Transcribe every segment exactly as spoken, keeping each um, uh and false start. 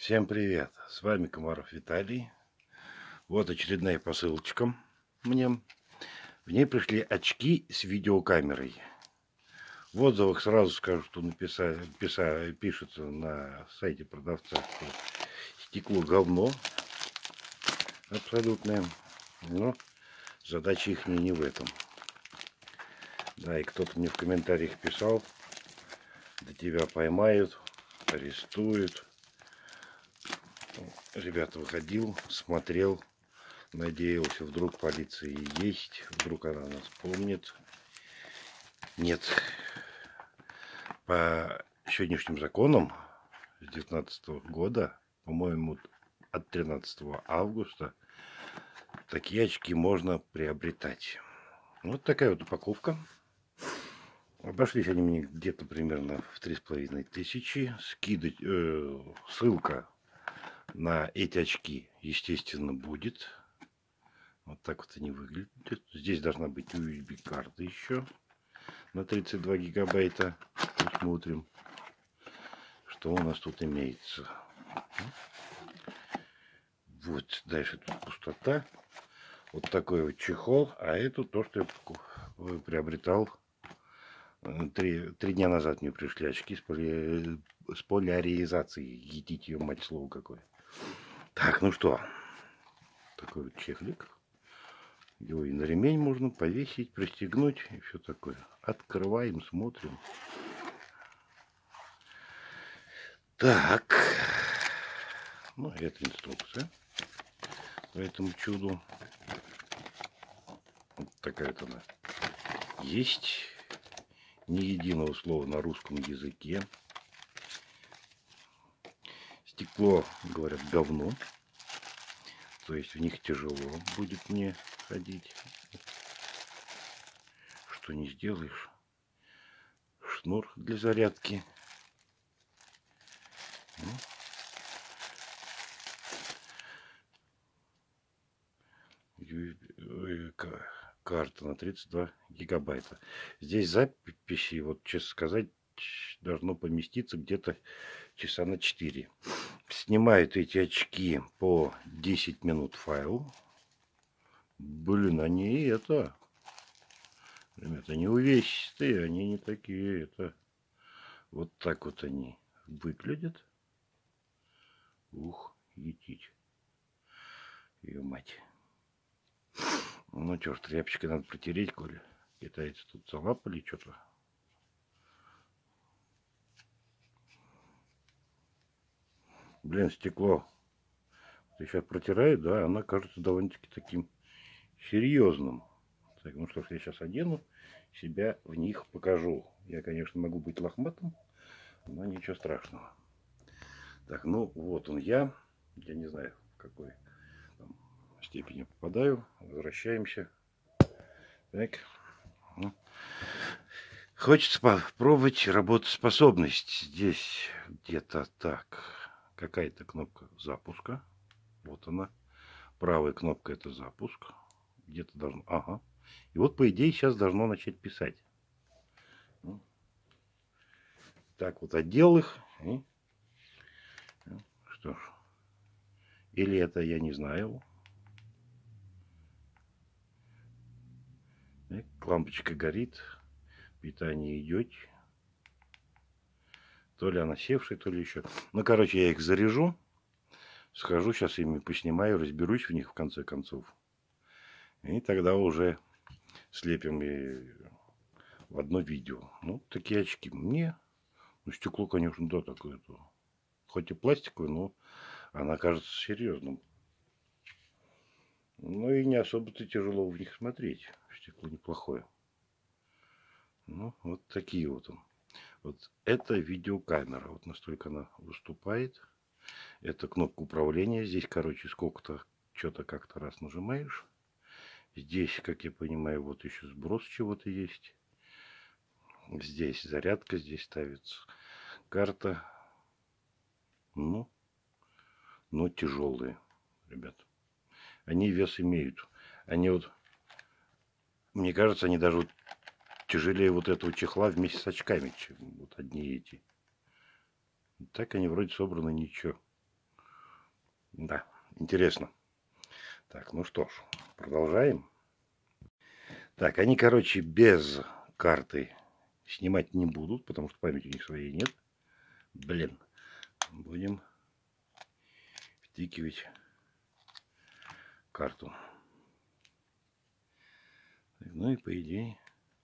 Всем привет! С вами Комаров Виталий. Вот очередная посылочка мне. В ней пришли очки с видеокамерой. В отзывах сразу скажу, что написали, писа, пишется на сайте продавца, что стекло говно абсолютное. Но задача их не, не в этом. Да, и кто-то мне в комментариях писал: да тебя поймают, арестуют. Ребята, выходил, смотрел, надеялся, вдруг полиция есть, вдруг она нас помнит. Нет. По сегодняшним законам с девятнадцатого года, по-моему, от тринадцатого августа, такие очки можно приобретать. Вот такая вот упаковка. Обошлись они мне где-то примерно в три с половиной тысячи. Скидать, э, ссылка на эти очки, естественно, будет. Вот так вот они выглядят. Здесь должна быть ю эс би-карта еще на тридцать два гигабайта. Посмотрим, что у нас тут имеется. Вот, дальше тут пустота. Вот такой вот чехол. А это то, что я приобретал три, три дня назад. Мне пришли очки с, поли... с поляризацией. Едите ее, мать, слово какое. Так, ну что, такой вот чехлик. Его и на ремень можно повесить, пристегнуть и все такое. Открываем, смотрим. Так, ну это инструкция по этому чуду. Вот такая вот она есть. Ни единого слова на русском языке. Стекло, говорят, говно. То есть в них тяжело будет мне ходить. Что не сделаешь. Шнур для зарядки. Карта на тридцать два гигабайта. Здесь записи, вот честно сказать, должно поместиться где-то часа на четыре. Снимают эти очки по десять минут файл. Блин, они это... Ребята, они увесистые, они не такие. Это... Вот так вот они выглядят. Ух, етить. Ее мать. Ну что ж, тряпочкой надо протереть, коли китайцы тут залапали что-то. Блин, стекло. Сейчас протирает, да, она кажется довольно-таки таким серьезным. Так, ну что ж, я сейчас одену, себя в них покажу. Я, конечно, могу быть лохматым, но ничего страшного. Так, ну вот он я. Я не знаю, в какой там степени попадаю. Возвращаемся. Так. Хочется попробовать работоспособность. Здесь где-то так. Какая-то кнопка запуска. Вот она. Правая кнопка — это запуск. Где-то должно... Ага. И вот, по идее, сейчас должно начать писать. Так вот, отдел их. И... Что ж. Или это я не знаю. Так, лампочка горит. Питание идет. То ли она севшая, то ли еще. Ну, короче, я их заряжу. Схожу, сейчас ими поснимаю, разберусь в них в конце концов. И тогда уже слепим и в одно видео. Ну, такие очки. Мне, ну, стекло, конечно, да, такое-то. Хоть и пластиковое, но она кажется серьезным. Ну и не особо-то тяжело в них смотреть. Стекло неплохое. Ну, вот такие вот он. Вот это видеокамера. Вот настолько она выступает. Это кнопка управления. Здесь, короче, сколько-то, что-то как-то раз нажимаешь. Здесь, как я понимаю, вот еще сброс чего-то есть. Здесь зарядка, здесь ставится карта. Ну, но тяжелые, ребят. Они вес имеют. Они вот, мне кажется, они даже вот тяжелее вот этого чехла вместе с очками, чем вот одни эти. Так они вроде собраны ничего. Да, интересно. Так, ну что ж, продолжаем. Так, они, короче, без карты снимать не будут, потому что памяти у них своей нет. Блин, будем втикивать карту. Ну и по идее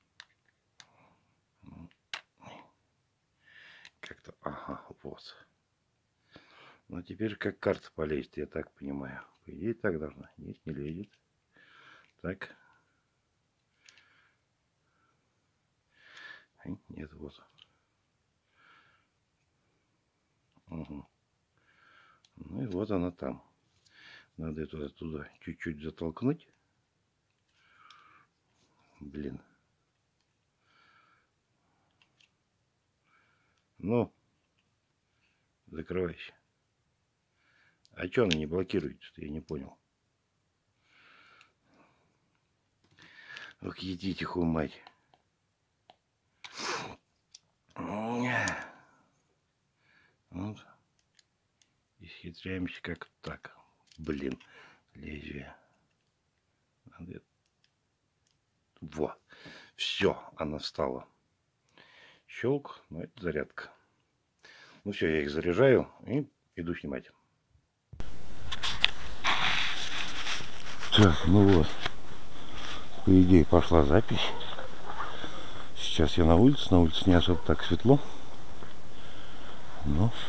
как-то, ага, вот. Ну теперь как карта полезет, я так понимаю. По идее так должна. Нет, не лезет. Так. Нет, вот. Угу. Ну и вот она там. Надо это оттуда чуть-чуть затолкнуть. Блин. Ну, закрывайся. А что она не блокируется-то, я не понял. Ох, едите, ху, мать. Вот. Исхитряемся как так. Блин, лезвие. Надо... Во. Все, она встала. Щелк, ну это зарядка. Ну все, я их заряжаю и иду снимать. Так, ну вот. По идее пошла запись. Сейчас я на улице. На улице не особо так светло. Но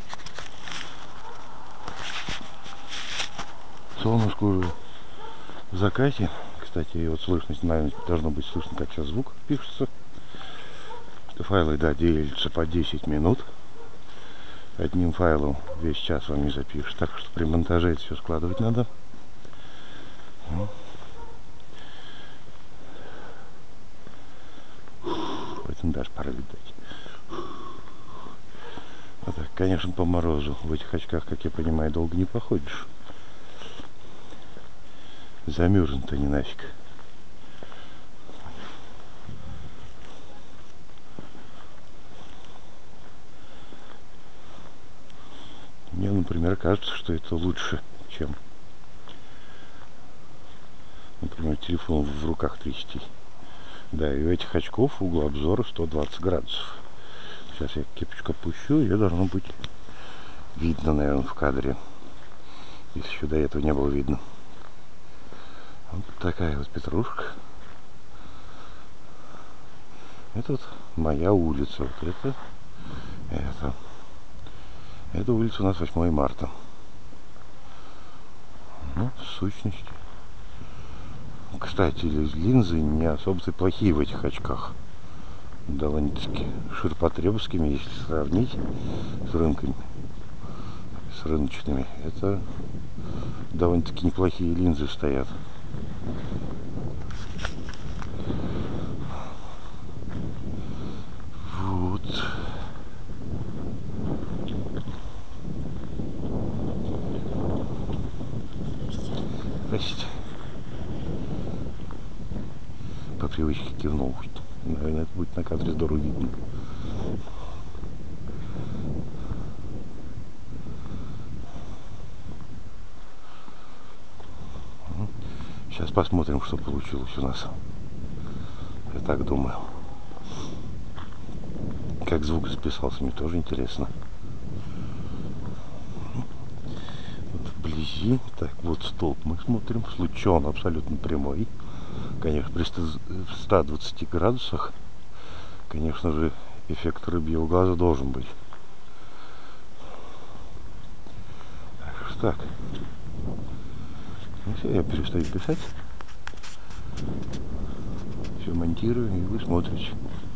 солнышко уже в закате. Кстати, вот слышность, наверное, должно быть слышно, как сейчас звук пишется. Что файлы, да, делятся по десять минут. Одним файлом весь час вам не запишешь. Так что при монтаже это все складывать надо. Поэтому даже пора летать. А так, конечно, по морозу. В этих очках, как я понимаю, долго не походишь. Замерзнут они нафиг. Мне, например, кажется, что это лучше, чем, например, телефон в руках трясти. Да, и у этих очков угол обзора сто двадцать градусов. Сейчас я кепочку опущу, ее должно быть видно, наверное, в кадре. Если еще до этого не было видно. Вот такая вот петрушка. Это вот моя улица. Вот это, это. Это улица у нас восьмое марта. Ну, в сущности. Кстати, линзы не особо-то плохие в этих очках. Довольно-таки ширпотребовскими, если сравнить с рынками, с рыночными. Это довольно-таки неплохие линзы стоят. Вот. Здрасте. По привычке кивнул. Наверное, это будет на кадре здорово видно. Сейчас посмотрим, что получилось у нас. Я так думаю. Как звук записался, мне тоже интересно. Вот вблизи. Так, вот столб мы смотрим. Случай он абсолютно прямой. Конечно, при ста двадцати градусах, конечно же, эффект рыбьего глаза должен быть. Так что так. Ну все, я перестаю писать. Все монтирую, и вы смотрите.